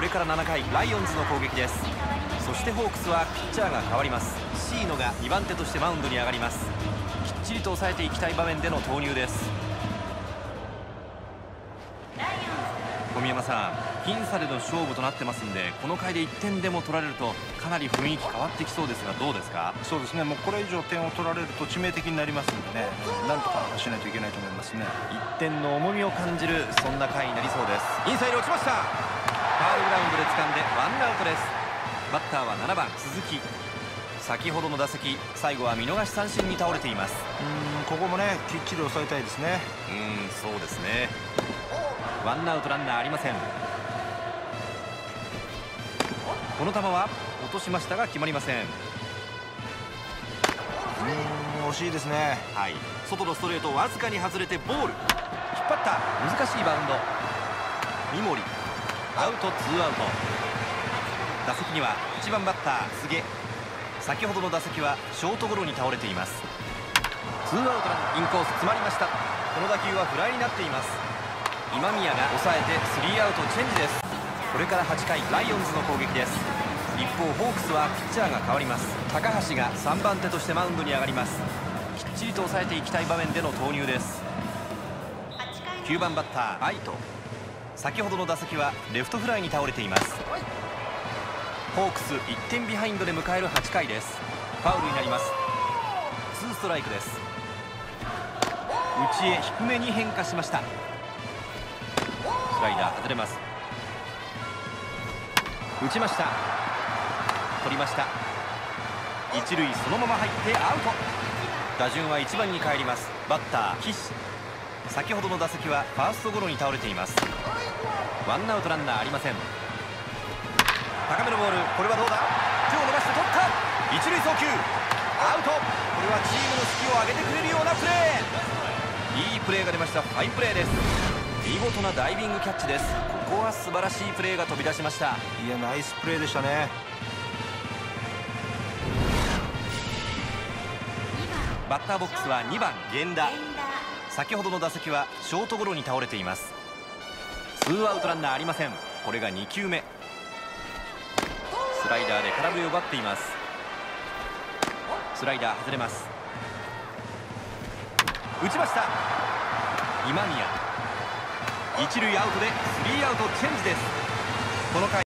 これから7回ライオンズの攻撃です。そしてホークスはピッチャーが変わります。シーノが2番手としてマウンドに上がります。きっちりと抑えていきたい場面での投入です。小宮山さん、僅差での勝負となってますんで、この回で1点でも取られるとかなり雰囲気変わってきそうですが、どうですか？ そうですね、もうこれ以上点を取られると致命的になりますんでね、なんとかしないといけないと思いますね。 1点の重みを感じるそんな回になりそうです。インサイド落ちました。ファウルグラウンドで掴んでワンアウトです。バッターは7番鈴木。先ほどの打席、最後は見逃し三振に倒れています。 ここもね、きっちり抑えたいですね。 そうですね。ワンアウトランナーありません。この球は落としましたが決まりません。 惜しいですね。 はい、外のストレートわずかに外れてボール。引っ張った難しいバウンド。三森アウト、ツーアウト。打席には1番バッター柘植。先ほどの打席はショートゴロに倒れています。ツーアウトラン、インコース詰まりました。この打球はフライになっています。今宮が抑えてスリーアウトチェンジです。これから8回ライオンズの攻撃です。一方ホークスはピッチャーが変わります。高橋が3番手としてマウンドに上がります。きっちりと抑えていきたい場面での投入です。9番バッター愛斗。先ほどの打席はレフトフライに倒れています。ホークス1点ビハインドで迎える8回です。ファウルになります。ツーストライクです。内へ低めに変化しました。スライダー外れます。打ちました。取りました。一塁そのまま入ってアウト。打順は1番に帰ります。バッター岸。先ほどの打席はファーストゴロに倒れています。ワンアウトランナーありません。高めのボール、これはどうだ。手を伸ばして取った。一塁送球アウト。これはチームの士気を上げてくれるようなプレー。いいプレーが出ました。ファインプレーです。見事なダイビングキャッチです。ここは素晴らしいプレーが飛び出しました。 いや、ナイスプレーでしたね。 バッターボックスは2番源田。先ほどの打席はショートゴロに倒れています。ツーアウトランナーありません。これが2球目。スライダーで空振りを奪っています。スライダー外れます。打ちました。今宮一塁アウトでスリーアウトチェンジです。この回